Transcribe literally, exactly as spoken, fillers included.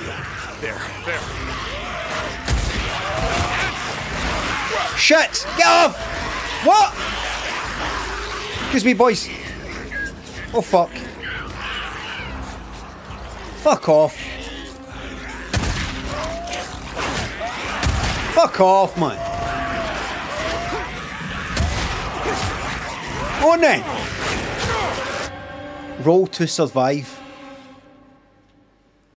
There, there. Shit! Get off! What? Excuse me, boys. Oh, fuck. Fuck off. Fuck off, man. On then. Roll to survive.